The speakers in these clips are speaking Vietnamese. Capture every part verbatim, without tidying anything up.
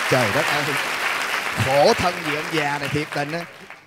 Trời đất ơi, khổ thân gì ông già này thiệt tình á.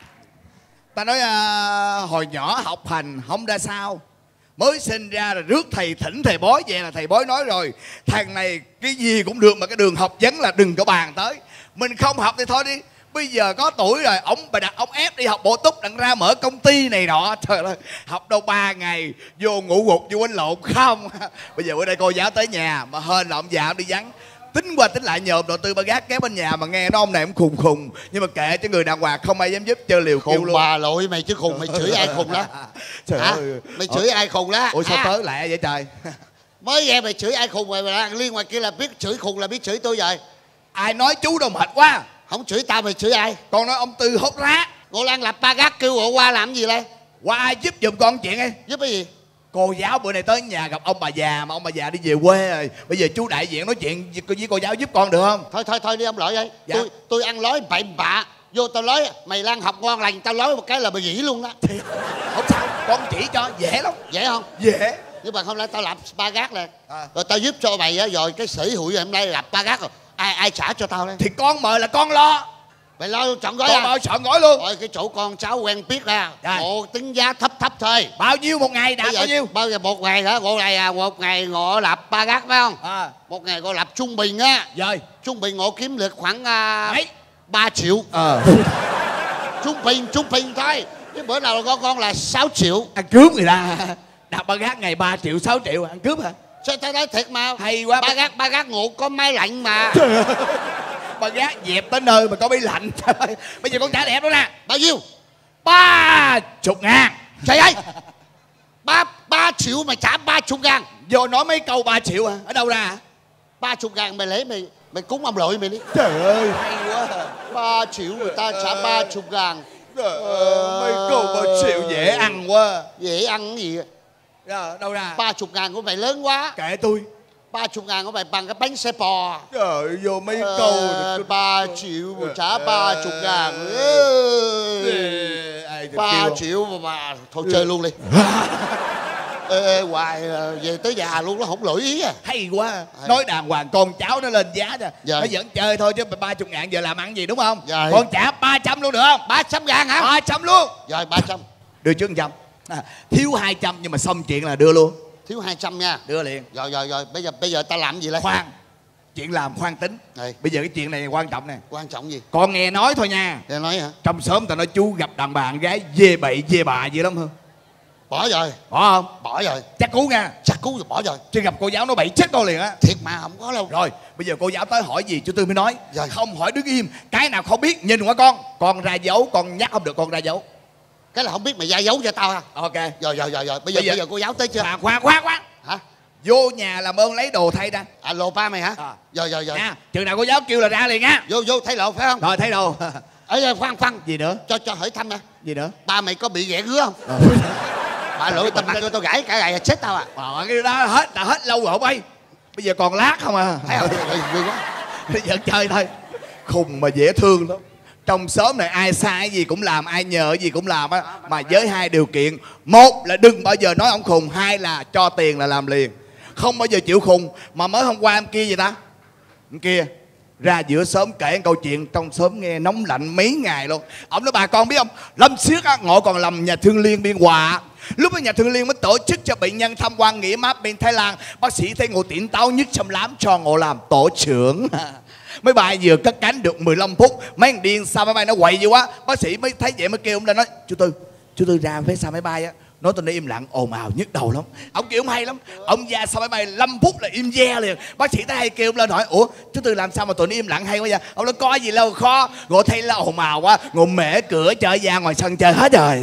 Ta nói à, hồi nhỏ học hành không ra sao, mới sinh ra rồi rước thầy thỉnh thầy bói về là thầy bói nói rồi, thằng này cái gì cũng được mà cái đường học vấn là đừng có bàn tới. Mình không học thì thôi đi. Bây giờ có tuổi rồi, ông bà đặt ông ép đi học bổ túc đặng ra mở công ty này nọ. Trời ơi, học đâu ba ngày vô ngủ gục vô quánh lộn không. Bây giờ bữa đây cô giáo tới nhà mà hên là ông già ông đi vắng. Tính qua tính lại nhờ ông đầu tư ba gác kế bên nhà mà nghe nó ông này ông khùng khùng. Nhưng mà kệ chứ người đàng hoàng không ai dám giúp, chơi liều kêu luôn. Bà lội mày chứ khùng, mày chửi ai khùng đó? Trời Hả? ơi, Mày chửi ai khùng đó? ủa sao à. tới lẹ vậy trời? Mới nghe mày chửi ai khùng mày mà liên ngoài kia là biết chửi khùng là biết chửi tôi rồi. Ai nói chú đâu mệt quá. Không chửi tao mày chửi ai? Con nói ông Tư hốt rác. Ngô Lan lập ba gác kêu họ qua làm gì đây? Qua ai giúp giùm con chuyện ấy. Giúp cái gì? Cô giáo bữa nay tới nhà gặp ông bà già mà ông bà già đi về quê rồi. Bây giờ chú đại diện nói chuyện với cô giáo giúp con được không? Thôi thôi thôi đi ông lỗi ơi. Dạ. Tôi tôi ăn lói bậy bạ. Vô tao nói mày Lan học ngon lành, tao nói một cái là mày nghỉ luôn đó. Thì không sao, con chỉ cho dễ lắm. Dễ không? Dễ. Nhưng mà hôm nay tao lập ba gác nè. À. Rồi tao giúp cho mày á, rồi cái sĩ hụi hôm nay lập ba gác rồi. Ai ai trả cho tao đây? Thì con mời là con lo. Mày lo chọn gói Con à? mời chọn gói luôn. Rồi cái chỗ con cháu quen biết ra. Dạ. Ngộ tính giá thấp thấp thôi. Bao nhiêu một ngày đạt Bây giờ, bao nhiêu? bao giờ một ngày hả? Ngộ này à, một ngày ngộ lập ba gác phải không? À. Một ngày ngộ lập trung bình á. Rồi. Trung bình ngộ kiếm được khoảng uh, Mấy? ba triệu. Ờ. Trung bình, trung bình thôi. Cái bữa nào con con là sáu triệu. Ăn cướp người ta. Đặt ba gác ngày ba triệu sáu triệu ăn cướp hả? Sao tao nói thiệt mà. Hay quá. Ba gác, ba gác ngộ có máy lạnh mà. Ba gác dẹp tới nơi mà có máy lạnh. Bây giờ con trả đẹp đó nè. Bao nhiêu? Ba chục ngàn. Trời ơi. Ba, ba triệu mày trả ba chục ngàn. Vô nói mấy câu ba triệu à? Ở đâu ra hả? Ba chục ngàn mày lấy mày mày cúng ông lội mày đi. Trời ơi hay quá. Ba triệu người ta trả ba chục ngàn. Trời ơi, mấy câu ba triệu dễ ăn quá. Dễ ăn cái gì? Rồi, đâu ra? Ba chục ngàn của mày lớn quá. Kệ tôi. Ba chục ngàn của mày bằng cái bánh xe bò. Trời vô mấy ờ, câu. Ba triệu mà trả ba chục ngàn. Ba triệu mà, mà thôi chơi luôn đi. Ê, ê, hoài về tới già luôn nó không lỗi ý à. Hay quá. Hay. Nói đàng hoàng con cháu nó lên giá cho. Dạ. Nó vẫn chơi thôi chứ ba chục ngàn giờ làm ăn gì đúng không? Dạ. Con trả ba trăm luôn được không? Ba trăm ngàn hả? Ba trăm luôn. Rồi ba trăm. Đưa trước trăm. À, thiếu hai trăm nhưng mà xong chuyện là đưa luôn. Thiếu hai trăm nha. Đưa liền. Rồi rồi rồi bây giờ bây giờ ta làm gì đây? Khoan. Chuyện làm khoan tính. Đây. Bây giờ cái chuyện này quan trọng nè. Quan trọng gì? Con nghe nói thôi nha. Nghe nói hả? Trong xóm ta nói chú gặp đàn bà con gái dê bậy dê bà gì lắm hơn. Bỏ rồi. Bỏ không? Bỏ rồi. Chắc cú nha. Chắc cú rồi, bỏ rồi. Chứ gặp cô giáo nó bậy chết con liền á. Thiệt mà không có đâu. Rồi bây giờ cô giáo tới hỏi gì chú Tư mới nói. Rồi. Không hỏi đứng im. Cái nào không biết nhìn qua con. Con ra dấu. Con nhắc không được con ra dấu. Cái là không biết mày ra dấu cho tao ha. Ok. Rồi rồi rồi rồi. Bây giờ bây giờ, bây giờ cô giáo tới chưa? Khoan khoan khoan khoan. Hả? Vô nhà làm ơn lấy đồ thay ra. À lộ ba mày hả? À. Rồi rồi rồi. Nha. Chừng nào cô giáo kêu là ra liền nha. Vô vô thay lộ phải không? Rồi thấy đồ. Ê khoan khoan. Gì nữa? Cho cho hỏi thăm nè. Gì nữa? Ba mày có bị ghẻ ngứa không? Ờ. Bà lỗi tao mặc cho tao gãy cả ngày là chết tao à. Ờ, cái đó hết đã hết lâu rồi bay. Bây giờ còn lát không à. Thấy không? Ghê quá. Bây giờ chơi thôi. Khùng mà dễ thương lắm. Trong xóm này ai sai cái gì cũng làm, ai nhờ cái gì cũng làm á. Mà với hai điều kiện. Một là đừng bao giờ nói ông khùng. Hai là cho tiền là làm liền. Không bao giờ chịu khùng. Mà mới hôm qua em kia gì ta? Em kia ra giữa xóm kể một câu chuyện trong xóm nghe nóng lạnh mấy ngày luôn. Ông nói bà con biết không, Lâm Xiết á, ngộ còn làm nhà thương liên Biên Hòa. Lúc đó nhà thương liên mới tổ chức cho bệnh nhân tham quan nghỉ mát bên Thái Lan. Bác sĩ thấy ngộ tỉnh táo nhất xâm lám cho ngộ làm tổ trưởng. Mấy bài vừa cất cánh được mười lăm phút, mấy thằng điên sao máy bay nó quậy dữ quá. Bác sĩ mới thấy vậy mới kêu ông lên nói chú Tư, chú Tư ra phía sau máy bay á, nói tôi nói im lặng ồn ào nhức đầu lắm. Ông kêu ông hay lắm. Ông ra sau máy bay năm phút là im re liền. Bác sĩ thấy hay kêu ông lên hỏi ủa chú Tư làm sao mà tụi nó im lặng hay quá vậy? Ông nói có gì đâu khó. Ngộ thấy là ồn ào quá, ngộ mẹ cửa chở ra ngoài sân chơi hết rồi.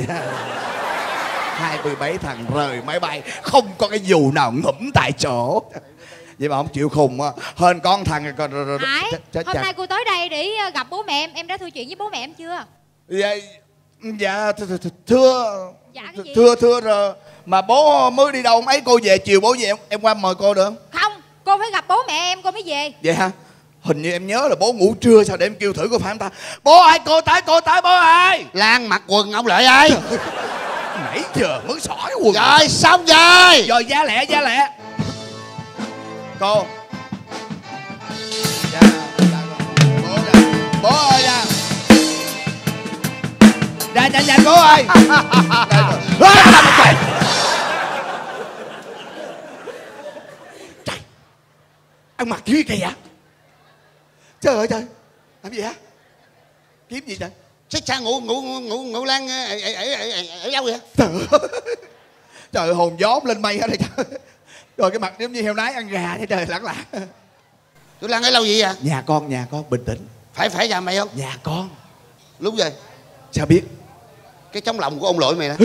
Hai mươi bảy thằng rời máy bay, không có cái dù nào ngủm tại chỗ. Vậy mà không chịu khùng á. Hên con thằng còn Hải, hôm nay cô tới đây để gặp bố mẹ em. Em đã thưa chuyện với bố mẹ em chưa? Dạ, dạ thưa Dạ cái gì? Thưa thưa rồi. Mà bố mới đi đâu mấy cô về chiều bố về em, em qua mời cô được không? Không, cô phải gặp bố mẹ em cô mới về. Vậy hả? Hình như em nhớ là bố ngủ trưa sao để em kêu thử có phải không ta? Bố ơi cô tới cô tới bố ơi. Lan mặc quần ông Lợi ơi. Nãy giờ mới xỏi quần. Rồi xong rồi. Rồi giá lẻ giá lẻ. Cô. Dạ, dạ, cô. nhanh nhanh nhanh bố ơi. Trời, ăn mặc như kỳ vậy? Trời ơi trời, làm gì hả? Kiếm gì vậy? Chết cha ngủ ngủ ngủ ngủ lan ở ở ở ở đâu vậy? Trời ơi, trời ơi, hồn gió lên mây hết đây trời. Rồi cái mặt giống như heo nái ăn gà thế trời, lẳng lặng. Tôi Lan ở lâu vậy à? Nhà con, nhà con, bình tĩnh. Phải phải nhà mày không? Nhà con. Lúc vậy Sao biết? cái trống lồng của ông nội mày nè.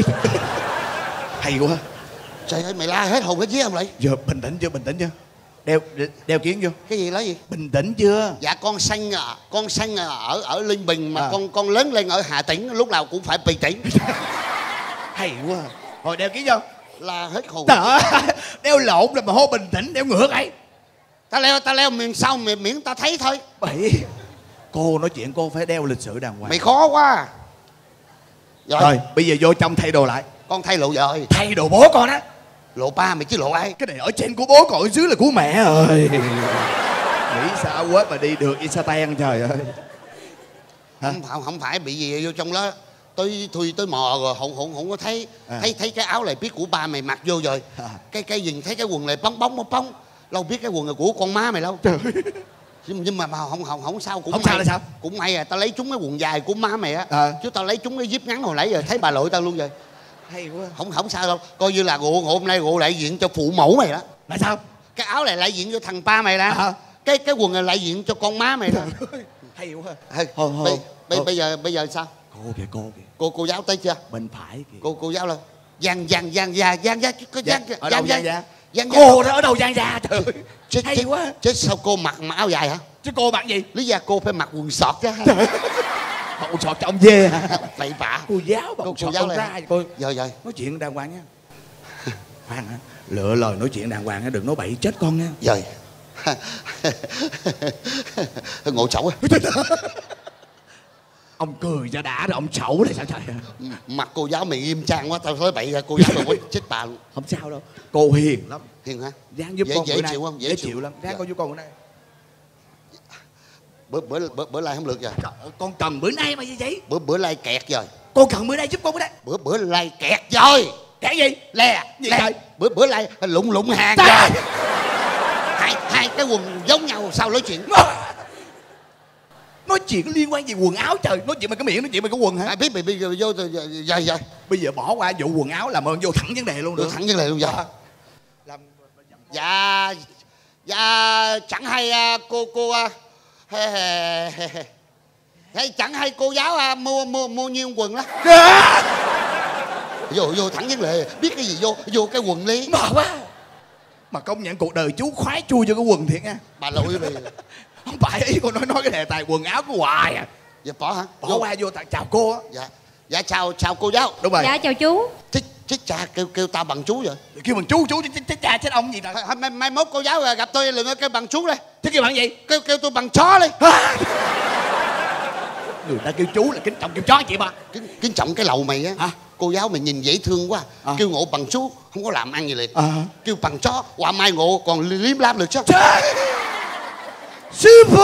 Hay quá. Trời ơi mày la hết hồn hết vía ông lại. Giờ bình tĩnh chưa, bình tĩnh chưa? Đeo đeo kiến vô. Cái gì nói gì? Bình tĩnh chưa? Dạ con sanh à, con sanh ở ở Linh Bình mà À. con con lớn lên ở Hà Tĩnh, lúc nào cũng phải bình tĩnh. Hay quá. Rồi đeo kiến vô. La hết hồn. Trời ơi, đeo lộn là mà hô bình tĩnh, đeo ngược ấy. Ta leo ta leo miền sau miền miễn ta thấy thôi. Bậy. Cô nói chuyện cô phải đeo lịch sự đàng hoàng. Mày khó quá. Rồi, Rồi bây giờ vô trong thay đồ lại. con thay lộ rồi. Thay đồ bố con á. Lộ ba mày chứ lộ ai? Cái này ở trên của bố còn ở dưới là của mẹ ơi. Nghĩ sao quết mà đi được với sa ten trời ơi. Hả? Không, không không phải bị gì vô trong đó. Tôi thui tới mò rồi không không không có thấy. À. Thấy thấy cái áo này biết của ba mày mặc vô rồi. À. Cái cái gì thấy cái quần này bóng bóng bóng bóng. Lâu biết cái quần này của con má mày đâu. Trời. Nhưng, nhưng mà, mà không không không sao cũng Không may. sao là sao? Cũng may à, tao lấy trúng cái quần dài của má mày á. À. Chứ tao lấy trúng cái zip ngắn hồi nãy giờ thấy bà lội tao luôn rồi. Hay quá. Không không sao đâu, coi như là gộ hôm nay gộ đại diện cho phụ mẫu mày đó. Là sao? Cái áo này đại diện cho thằng ba mày nè. À. Cái cái quần này đại diện cho con má mày đó. Hay quá. Thôi, Thôi, thôi, bây, bây, thôi. bây giờ bây giờ sao? Cô kìa, cô kìa. Cô cô giáo tới chưa? Bên phải kìa. Cô cô giáo lên. Giang giang giang giang giang giang có Dạ, giang ở đâu Giang Gia? Giang Cô đó ở đâu Giang Gia trời ơi. chết, Hay chết, quá. chết sao cô mặc mặc áo dài hả? Chứ cô mặc gì? Lý do cô phải mặc quần sọt chứ. Cậu sọt cho ông dê hả? Bậy bạ. Cô giáo mà Cô- cô, cô sọt giáo con này ra hả? cô Rồi rồi. nói chuyện đàng hoàng nha. Khoan hả? Lựa lời nói chuyện đàng hoàng nha, đừng nói bậy chết con nha. Rồi. Ngộ xấu á. Ông cười cho đã rồi ông xấu này sao trời. Mặt cô giáo mày nghiêm trang quá, tao nói bậy ra cô giáo mày quýnh chết bà luôn. Không sao đâu. Cô hiền lắm. Hiền hả? Ráng giúp Dễ- con dễ bữa nay. chịu không? Dễ Dễ chịu. chịu lắm. Ráng Dạ. con giúp con bữa nay. Bữa bữa bữa, bữa nay không được rồi. Trời ơi, con cần bữa nay mà gì vậy? Bữa bữa nay kẹt rồi. Con cần bữa nay giúp con bữa nay. Bữa bữa nay kẹt rồi. Cái gì? Lè, Gì lè. trời? Bữa bữa nay lụng lụng hàng Trời rồi. ơi! Hai hai cái quần giống nhau sao nói chuyện? Nói chuyện liên quan gì quần áo trời. Nói chuyện mà cái miệng nói chuyện mà cái quần hả? Ai biết mày bây giờ vô rồi rồi rồi. Bây giờ bỏ qua vụ quần áo làm ơn vô thẳng vấn đề luôn Được được. thẳng vấn đề luôn vậy. Làm... Dạ dạ chẳng hay à, cô cô à, he, he, he, he. Hay chẳng hay cô giáo à, mua mua mua nhiêu quần đó. Vô vô thẳng vấn đề, biết cái gì vô vô cái quần đi. Mờ quá. Mà công nhận cuộc đời chú khoái chui vô cái quần thiệt nha. Bà lội mày. Không phải ý con nói nói cái đề tài quần áo của hoài à. Dạ bỏ hả? Bỏ qua vô ta chào cô á. Dạ dạ chào chào cô giáo. Đúng rồi. Dạ chào chú. Chết chết cha kêu kêu tao bằng chú vậy. Kêu bằng chú chú chết chết cha chết ông gì ta. Thôi, mai, mai mốt cô giáo gặp tôi đừng có kêu bằng chú đây. Thế kêu bạn gì? Kêu kêu tôi bằng chó đi. Người ta kêu chú là kính trọng kêu chó chị ba. Kính, kính trọng cái lầu mày á. Hả? Cô giáo mày nhìn dễ thương quá. À. Kêu ngộ bằng chú không có làm ăn gì liền. À. Kêu bằng chó qua mai ngộ còn liếm láp được chứ. Trời! Sư phụ!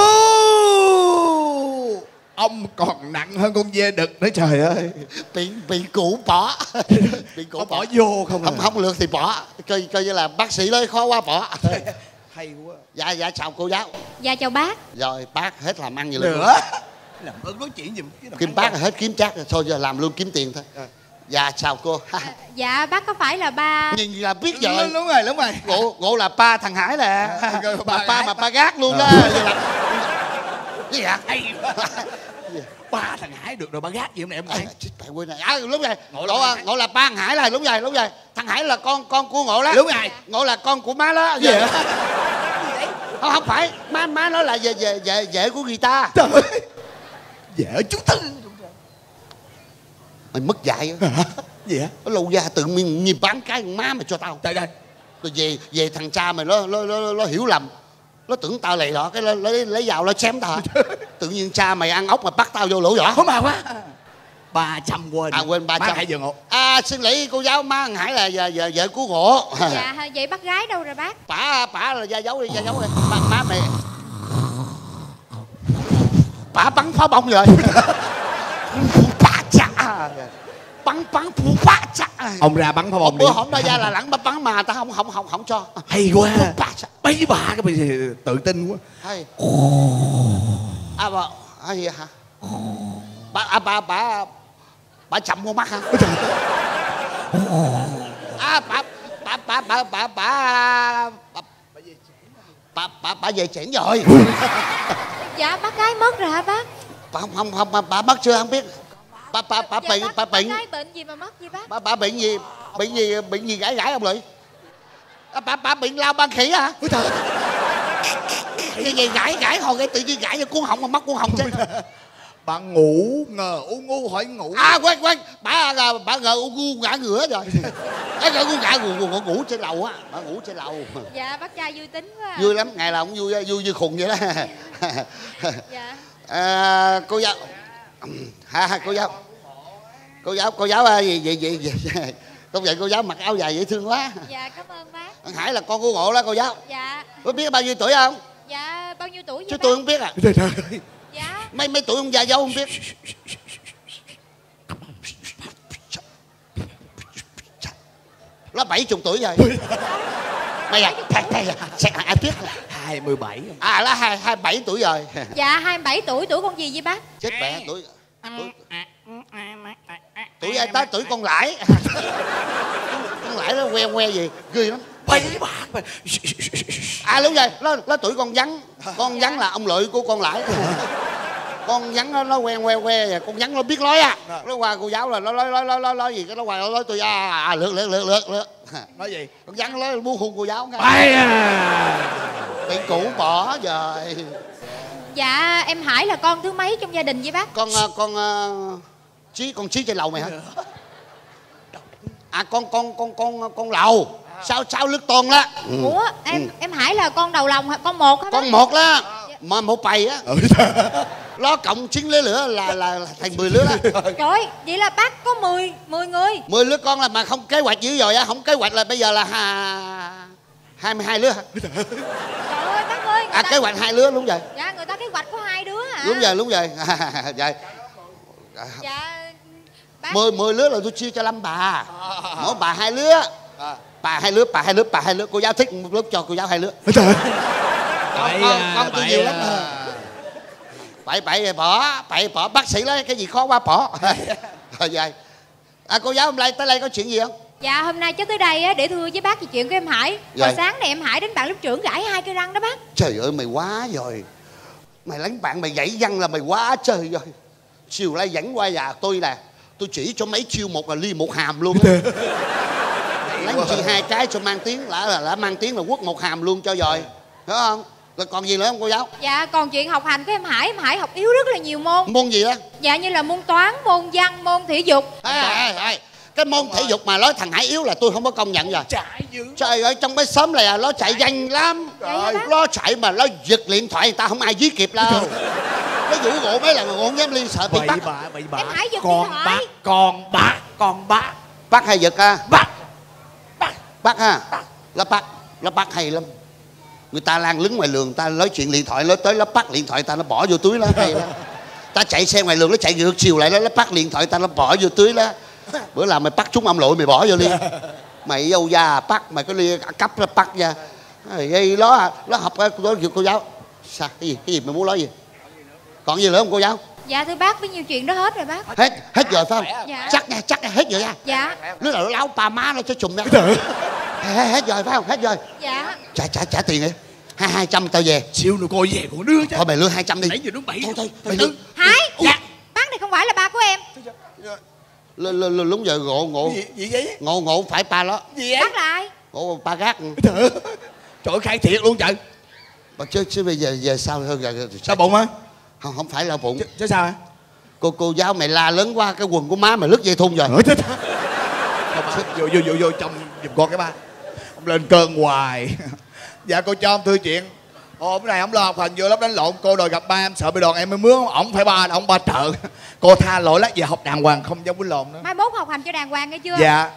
Ông còn nặng hơn con dê đực nữa trời ơi. Bị bị cũ bỏ. Bị cũ Ông bỏ vô không à? Không không được thì bỏ. Coi coi như là bác sĩ nói khó quá bỏ. Hay quá. Dạ dạ chào cô giáo. Dạ chào bác. Rồi bác hết làm ăn gì luôn. Nữa. Làm ơn nói chuyện giùm chứ. Kim bác là hết kiếm chắc rồi, thôi giờ làm luôn kiếm tiền thôi. Dạ chào cô. Dạ bác có phải là ba... Nhìn là biết Đúng, rồi. đúng rồi, đúng rồi. Ngộ ngộ là ba thằng Hải nè. À, ba Ba ba Hải. mà ba gác luôn đó. Ờ. Vậy là... Cái gì hả? Hay quá. Ba thằng Hải được rồi ba gác gì hôm nay em À, thấy. chết mẹ quên này. À đúng rồi. Ngộ Ngộ là là, ngộ là ba thằng Hải là đúng rồi, đúng rồi. Thằng Hải là con con của Ngộ đó. Đúng rồi. Ngộ là con của má đó. Gì vậy? Không không phải, má má nói là về về về về của người ta. Trời ơi. Dễ chú Tư. Mày mất dạy á. Gì hả? Nó lâu ra tự nhiên nhìn bán cái con má mày cho tao. Trời ơi. Rồi về về thằng cha mày nó nó nó, nó hiểu lầm. Nó tưởng tao lầy lọ cái lấy lấy, lấy dao nó chém tao. Tự nhiên cha mày ăn ốc mà bắt tao vô lỗ vỏ. Không mà quá. Ba trăm quên. À quên ba trăm. Má Hải vừa Ngộ. À xin lỗi cô giáo, má thằng Hải là vợ vợ, vợ của Ngộ. Dạ vậy bác gái đâu rồi bác? Bả bả là gia dấu đi, gia dấu đi. Má, má mày. Bả bắn pháo bông rồi. Bả chà. bắn bắn phù phát chắc. Ông ra bắn pháo bông đi. Bữa hổm đó ra là lẳng bắn bắn mà ta không không không không cho. Hay quá. Bấy bà cái bây giờ tự tin quá. Hay. À bà, à gì hả? Bà à, bà bà bà chậm con mắt hả? À bà bà bà bà bà bà bà bà bà về chuyển rồi. Dạ bác gái mất rồi hả bác? Bà không không không bà, bà mất chưa không biết. Bà bà bà Dạ, bệnh bác, bà bệnh. Bác gái bệnh gì mà mất gì bác? Bà bà bệnh gì? Bệnh gì bệnh gì gãi gãi ông Lợi? À, bà bà bệnh lao ban khỉ hả? Cái gì gãi gãi hồi cái tự nhiên gãi vô cuốn họng mà mất cuốn họng chứ. Bà ngủ ngờ u ngu hỏi ngủ. À quên quên bà bà ngờ u ngu ngã ngửa rồi. Cái ngờ ngu ngã ngủ ngủ ngủ trên lầu á, bà ngủ trên lầu. Dạ bác trai vui tính quá. Vui lắm, ngày nào cũng vui vui như khùng vậy đó. Dạ. À, cô giáo ha ha cô giáo cô giáo cô giáo à, gì gì gì gì không vậy cô giáo mặc áo dài dễ thương quá. Dạ cảm ơn bác. Thằng Hải là con của Ngộ đó cô giáo. Dạ. Có biết bao nhiêu tuổi không? Dạ bao nhiêu tuổi vậy Chứ bác? tôi không biết à. Trời ơi. Dạ. Mấy mấy tuổi ông già dâu không biết. Nó bảy chục tuổi rồi. Mày à, thầy thầy à, ai biết? hai mươi bảy. À là hai hai bảy tuổi rồi. Dạ hai mươi bảy tuổi, tuổi con gì vậy bác? Chết mẹ tuổi tuổi tuổi ai tới tuổi con lãi. Con lãi nó que que gì ghê lắm. Bấy bà. À đúng rồi, nó nó tuổi con vắn. Con vắn là ông Lợi của con lãi. Con vắn nó nó que que que, con vắn nó biết nói à. Nó qua cô giáo là nó nói nói nói nói nói gì cái nó qua nó nói tôi à, à lượt lượt lượt lượt lượt. Nói gì? Con vắn nó nói muốn hôn cô giáo cái. Bấy à. Bị cũ bỏ rồi. Dạ em Hải là con thứ mấy trong gia đình vậy bác? Con con uh, Chí con Chí trên lầu mày hả? À con con con con con lầu. Sao sao lướt tôn đó. Ừ. Ủa em Ừ. em Hải là con đầu lòng hả? Con một hả bác? Con một đó mà một bầy á. Nó cộng chín lứa lửa là, là là thành mười lứa đó. Trời ơi, vậy là bác có mười mười người. Mười lứa con là mà không kế hoạch dữ rồi á, không kế hoạch là bây giờ là ha, hai mươi hai lứa hả? Trời ơi bác ơi. người À ta- kế hoạch hai lứa đúng rồi. Dạ người ta kế hoạch có hai đứa hả? Đúng rồi đúng rồi. Rồi. Dạ bác. Mười mười lứa là tôi chia cho năm bà. Mỗi bà hai lứa. Bà hai lứa, bà hai lứa, bà hai lứa. Cô giáo thích một lúc cho cô giáo hai lứa. Trời. Con, con, con tôi nhiều lắm. Bảy bảy bỏ, bảy bỏ bác sĩ lấy cái gì khó quá bỏ. Rồi vậy. À cô giáo hôm nay tới đây có chuyện gì không? Dạ hôm nay cháu tới đây á, để thưa với bác về chuyện của em Hải. Vậy? Hồi sáng này em Hải đến bạn lớp trưởng gãi hai cây răng đó bác. Trời ơi mày quá rồi. Mày đánh bạn mày gãy răng là mày quá trời rồi. Chiều nay dẫn qua nhà tôi nè, tôi chỉ cho mấy chiêu một là ly một hàm luôn á. Lấy chi hai cái cho mang tiếng là là, là mang tiếng là quất một hàm luôn cho rồi. Hiểu không? Rồi còn gì nữa không cô giáo? Dạ còn chuyện học hành của em Hải, em Hải học yếu rất là nhiều môn. Môn gì đó? Dạ như là môn toán, môn văn, môn thể dục. À, à, à, cái môn thể dục mà nói thằng Hải yếu là tôi không có công nhận rồi. Chạy dữ. Trời ơi trong cái xóm này là nó chạy nhanh lắm. Trời. Nó chạy mà nó giật điện thoại người ta không ai dí kịp đâu. Nó vũ gỗ mấy lần mà không dám liên sợ bị Bậy bắt. bạ, bậy bạ. Em Hải giật Con điện thoại. bác, con bác, con bác. Bắt hay giật à? Bắt. Bắt ha. Nó bắt, nó bắt hay lắm. Người ta đang đứng ngoài đường, ta nói chuyện điện thoại, nói tới nó bắt điện thoại ta nó bỏ vô túi nó hay lắm. Ta chạy xe ngoài đường nó chạy ngược chiều lại nó nó bắt điện thoại ta nó bỏ vô túi đó. Bữa nào mày bắt trúng ông lội mày bỏ vô đi. Mày dâu da bắt mày có ly cấp nó bắt ra. Vậy đó nó học cái cô, cô giáo. Sao cái gì cái gì mày muốn nói gì? Còn gì nữa không cô giáo? Dạ thưa bác bấy nhiêu chuyện đó hết rồi bác. Hết hết rồi phải không? Dạ. Chắc nha chắc nha hết rồi nha. Dạ. Lúc nào nó láo bà má nó cho chùm ra. Hết, hết rồi phải không? Hết rồi. Dạ. Trả trả trả tiền đi. Hai hai trăm tao về. Siêu nữa coi về của đứa chứ. Thôi mày lương hai trăm đi. Nãy giờ nó bảy. Thôi thôi Mày mày lương. lương. Hải. Dạ. Bác này không phải là ba của em. L lúc giờ ngộ ngộ Gì, gì vậy? ngộ ngộ phải ba đó. Gì vậy? Bác là ai? Ngộ ba gác. Trời ơi. Trời ơi, khai thiệt luôn trời. Mà chứ chứ bây giờ giờ sao hơn rồi? Sao bụng hả? Không không phải là bụng. Chứ, chứ sao hả? Cô cô giáo mày la lớn quá cái quần của má mày lứt dây thun rồi. Ủa, thế ta? Vô vô vô vô trong giùm con cái ba. Ông lên cơn hoài. Dạ cô cho ông thư chuyện. Hôm nay ông lo học hành vô lớp đánh lộn, cô đòi gặp ba em sợ bị đòn em mới mướn ổng phải ba ông ba trợ. Cô tha lỗi lát về học đàng hoàng không dám quýnh lộn nữa. Mai mốt học hành cho đàng hoàng nghe chưa? Dạ.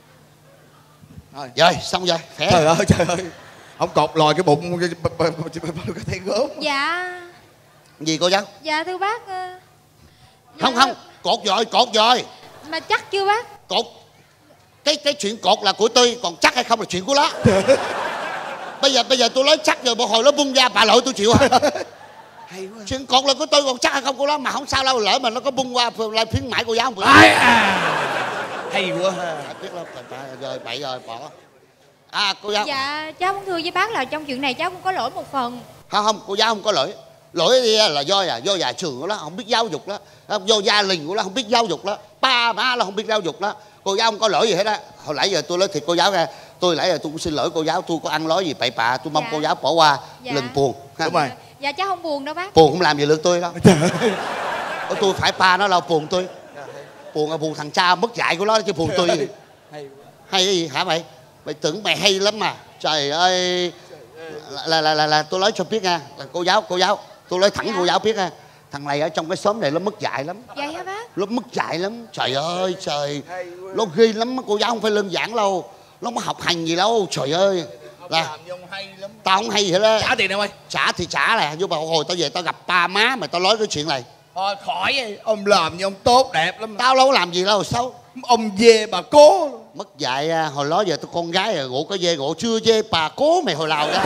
Rồi rồi xong rồi. Khỏe. Trời ơi trời ơi. Ông cột lòi cái bụng cái thấy gớm. Dạ. Gì cô giáo? Dạ thưa bác. ờ, Không dạ, không cột rồi cột rồi. mà chắc chưa bác? Cột. Cái cái chuyện cột là của tôi, còn chắc hay không là chuyện của nó. Bây giờ bây giờ tôi nói chắc rồi một hồi nó bung ra bà lội tôi chịu à. Hay quá. Chuyện cột là của tôi, còn chắc hay không của nó, mà không sao đâu, lỡ mà nó có bung qua lại phiến mãi cô giáo không. Ai à. Hay quá ha. Biết lắm, rồi bậy rồi bỏ. À cô giáo. Dạ cháu muốn thưa với bác là trong chuyện này cháu cũng có lỗi một phần. Không không, cô giáo không có lỗi. Lỗi là do là do nhà trường của nó không biết giáo dục đó, do gia đình của nó không biết giáo dục đó, ba má nó không biết giáo dục đó. Cô giáo không có lỗi gì hết á. Hồi nãy giờ tôi nói thiệt cô giáo ra, tôi nãy giờ tôi cũng xin lỗi cô giáo, tôi có ăn nói gì bậy bạ, tôi mong Dạ. cô giáo bỏ qua. Dạ. Lần buồn. Đúng rồi. Dạ cháu không buồn đâu bác. Buồn không làm gì được tôi đâu. Tôi phải pa nó đâu buồn tôi. Buồn là buồn thằng cha mất dạy của nó chứ buồn tôi gì. Hay cái gì hả mày? Mày tưởng mày hay lắm mà. Trời ơi. Là là là, là, là tôi nói cho biết nha, là cô giáo cô giáo, tôi nói thẳng Dạ. cô giáo biết nha. Thằng này ở trong cái xóm này nó mất dạy lắm. Vậy hả bác? Nó mất dạy lắm. Trời ơi trời. Nó ghê lắm, cô giáo không phải đơn giản đâu. Nó không học hành gì đâu. Trời ơi. Là tao không hay vậy đó. Trả tiền đâu ơi. Trả thì trả nè, nhưng mà hồi tao về tao gặp ba má mà tao nói cái chuyện này. Thôi khỏi, ông làm như ông tốt đẹp lắm. Tao đâu có làm gì đâu xấu. Ông dê bà cố. Mất dạy à, hồi đó giờ tôi con gái rồi, ngộ có dê ngộ chưa dê bà cố mày hồi nào ra.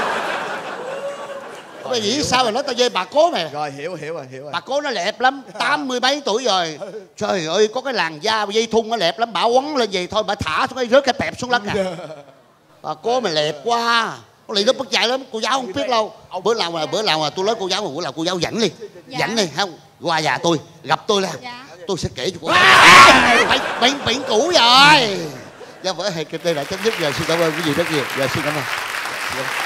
Mày nghĩ sao mà nói tao dê bà cố mày. Rồi hiểu hiểu rồi hiểu rồi. Bà cố nó đẹp lắm, tám mươi mấy tuổi rồi. Trời ơi có cái làn da dây thun nó đẹp lắm, bà quấn lên vậy thôi bà thả xuống đây rớt cái tẹp xuống đất à. Bà cố mày đẹp quá. Con lì nó mất dạy lắm, cô giáo không biết đâu. Bữa nào mà bữa nào mà tôi nói cô giáo mà bữa nào cô giáo dẫn đi. Dạ. Dẫn đi không? Qua nhà tôi, gặp tôi là Dạ. tôi sẽ kể cho cô. Bệnh bệnh bệnh cũ rồi. Dạ vợ hẹn kịch đây đã chấm dứt, giờ xin cảm ơn quý vị rất nhiều. Giờ xin cảm ơn.